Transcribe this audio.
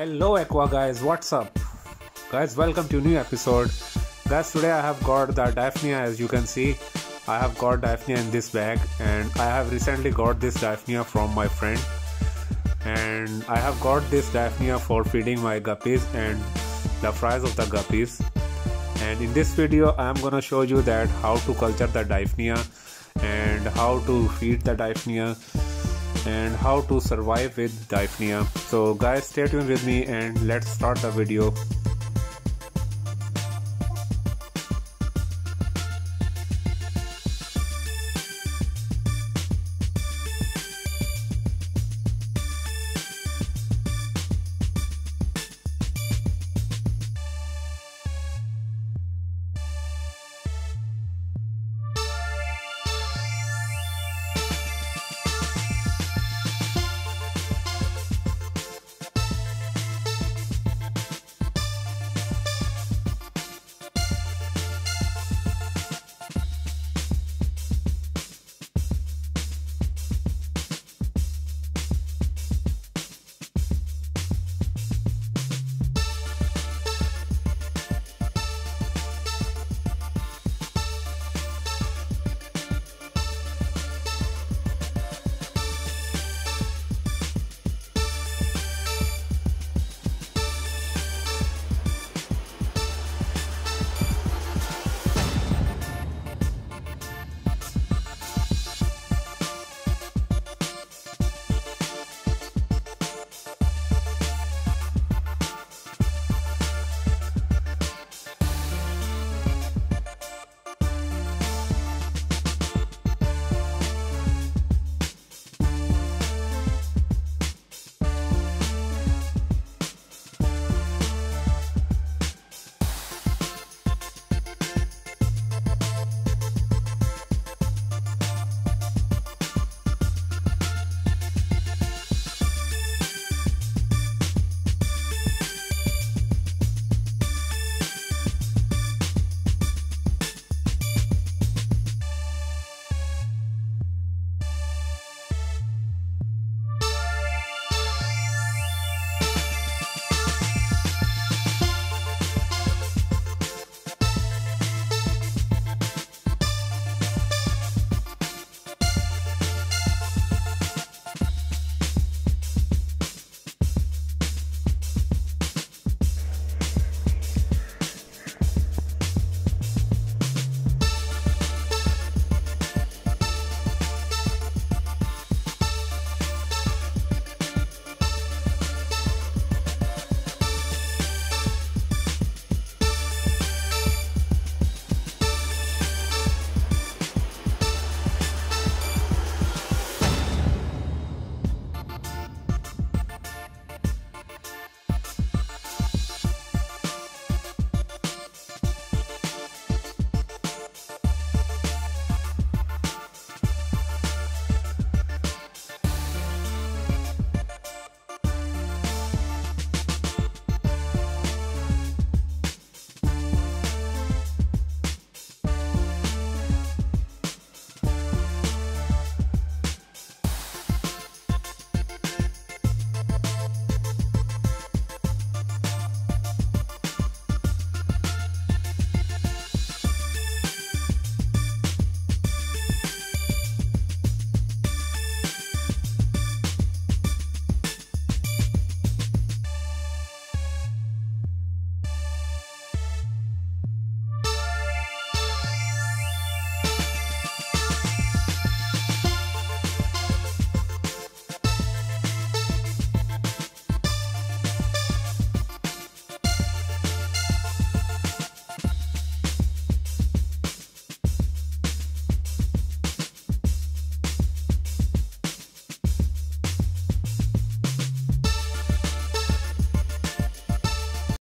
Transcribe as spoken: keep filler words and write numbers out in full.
Hello AQUA guys, what's up? Guys, welcome to a new episode. Guys, today I have got the Daphnia. As you can see, I have got Daphnia in this bag, and I have recently got this Daphnia from my friend, and I have got this Daphnia for feeding my guppies and the fries of the guppies. And in this video I am gonna show you that how to culture the Daphnia and how to feed the Daphnia and how to survive with Daphnia. So guys, stay tuned with me and let's start the video.